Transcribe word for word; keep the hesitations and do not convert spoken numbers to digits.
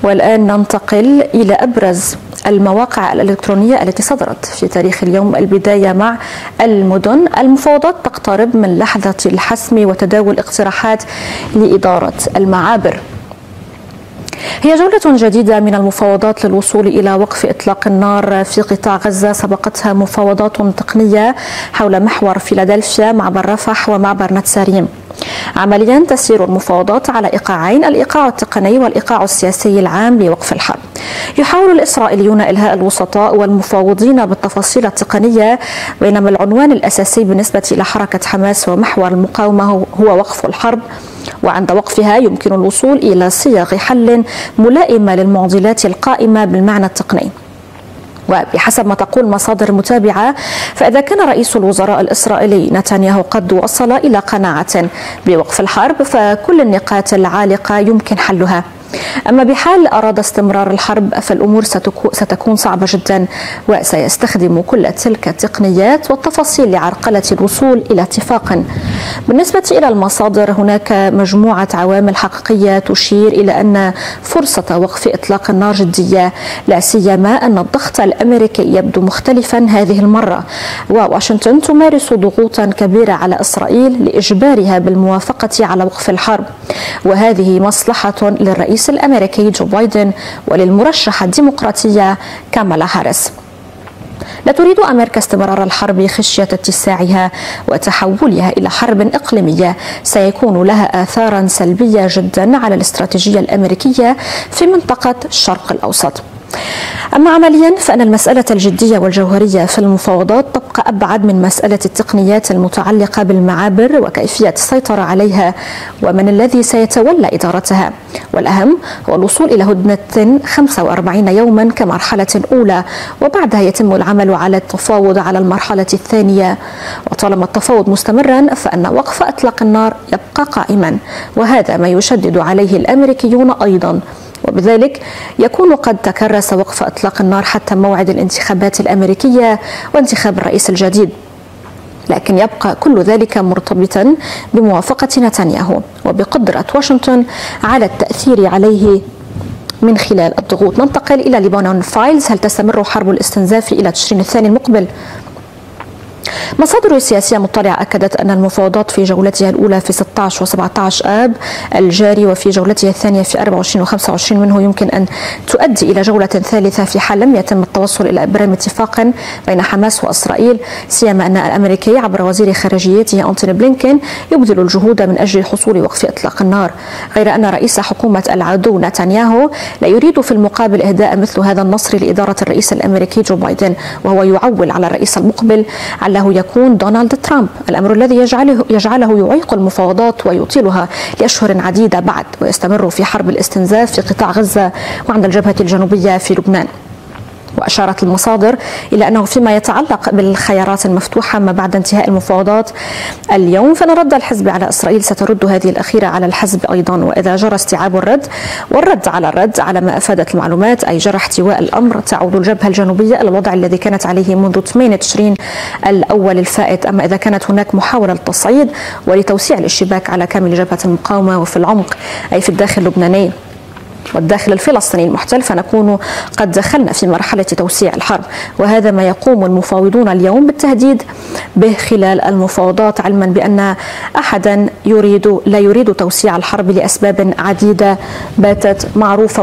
والآن ننتقل إلى أبرز المواقع الإلكترونية التي صدرت في تاريخ اليوم. البداية مع المدن. المفاوضات تقترب من لحظة الحسم وتداول اقتراحات لإدارة المعابر. هي جولة جديدة من المفاوضات للوصول إلى وقف إطلاق النار في قطاع غزة، سبقتها مفاوضات تقنية حول محور فيلادلفيا، معبر رفح ومعبر نتساريم. عمليا تسير المفاوضات على إيقاعين، الإيقاع التقني والإيقاع السياسي العام لوقف الحرب. يحاول الإسرائيليون إلهاء الوسطاء والمفاوضين بالتفاصيل التقنية، بينما العنوان الأساسي بالنسبة إلى حركة حماس ومحور المقاومة هو وقف الحرب، وعند وقفها يمكن الوصول إلى صيغ حل ملائمة للمعضلات القائمة بالمعنى التقني. وبحسب ما تقول مصادر متابعة، فإذا كان رئيس الوزراء الإسرائيلي نتنياهو قد وصل إلى قناعة بوقف الحرب، فكل النقاط العالقة يمكن حلها. أما بحال أراد استمرار الحرب فالأمور ستكون صعبة جدا، وسيستخدم كل تلك التقنيات والتفاصيل لعرقلة الوصول إلى اتفاق. بالنسبة إلى المصادر، هناك مجموعة عوامل حقيقية تشير إلى أن فرصة وقف إطلاق النار جدية، لا سيما أن الضغط الأمريكي يبدو مختلفا هذه المرة، وواشنطن تمارس ضغوطا كبيرة على إسرائيل لإجبارها بالموافقة على وقف الحرب، وهذه مصلحة للرئيس الأمريكي جو بايدن وللمرشحة الديمقراطية كامالا هاريس. لا تريد أمريكا استمرار الحرب خشية اتساعها وتحولها إلى حرب إقليمية سيكون لها آثارا سلبية جدا على الاستراتيجية الأمريكية في منطقة الشرق الأوسط. أما عمليا فإن المسألة الجدية والجوهرية في المفاوضات تبقى أبعد من مسألة التقنيات المتعلقة بالمعابر وكيفية السيطرة عليها ومن الذي سيتولى إدارتها، والأهم هو الوصول إلى هدنة خمسة وأربعين يوما كمرحلة أولى، وبعدها يتم العمل على التفاوض على المرحلة الثانية. وطالما التفاوض مستمرا فإن وقف إطلاق النار يبقى قائما، وهذا ما يشدد عليه الأمريكيون أيضا، وبذلك يكون قد تكرس وقف إطلاق النار حتى موعد الانتخابات الأمريكية وانتخاب الرئيس الجديد. لكن يبقى كل ذلك مرتبطا بموافقة نتنياهو وبقدرة واشنطن على التأثير عليه من خلال الضغوط. ننتقل إلى لبنان فايلز. هل تستمر حرب الاستنزاف إلى تشرين الثاني المقبل؟ مصادر سياسية مطلعة أكدت أن المفاوضات في جولتها الأولى في ستة عشر و سبعة عشر آب الجاري وفي جولتها الثانية في أربعة وعشرين و خمسة وعشرين منه يمكن أن تؤدي إلى جولة ثالثة في حال لم يتم التوصل إلى إبرام اتفاق بين حماس وإسرائيل، سيما أن الأمريكي عبر وزير خارجيته أنتوني بلينكين يبذل الجهود من أجل حصول وقف إطلاق النار، غير أن رئيس حكومة العدو نتنياهو لا يريد في المقابل إهداء مثل هذا النصر لإدارة الرئيس الأمريكي جو بايدن، وهو يعول على الرئيس المقبل علّه يكون دونالد ترامب، الأمر الذي يجعله, يجعله يعيق المفاوضات ويطيلها لأشهر عديدة بعد، ويستمر في حرب الاستنزاف في قطاع غزة وعند الجبهة الجنوبية في لبنان. وأشارت المصادر إلى أنه فيما يتعلق بالخيارات المفتوحة ما بعد انتهاء المفاوضات اليوم، فإن رد الحزب على إسرائيل سترد هذه الأخيرة على الحزب أيضا، وإذا جرى استيعاب الرد والرد على الرد على ما أفادت المعلومات أي جرى احتواء الأمر، تعود الجبهة الجنوبية إلى الوضع الذي كانت عليه منذ ثمانية تشرين الأول الفائت. أما إذا كانت هناك محاولة للتصعيد ولتوسيع الاشتباك على كامل جبهة المقاومة وفي العمق أي في الداخل اللبناني والداخل الفلسطيني المحتل، فنكون قد دخلنا في مرحلة توسيع الحرب، وهذا ما يقوم المفاوضون اليوم بالتهديد به خلال المفاوضات، علما بأن أحدا يريد لا يريد توسيع الحرب لأسباب عديدة باتت معروفة.